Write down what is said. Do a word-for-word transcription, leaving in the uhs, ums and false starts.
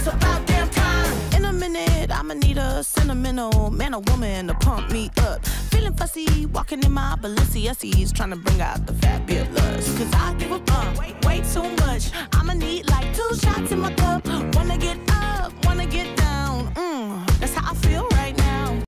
It's about damn time. In a minute, I'ma need a sentimental man or woman to pump me up. Feeling fussy, walking in my Balenciennes, trying to bring out the fat bitch.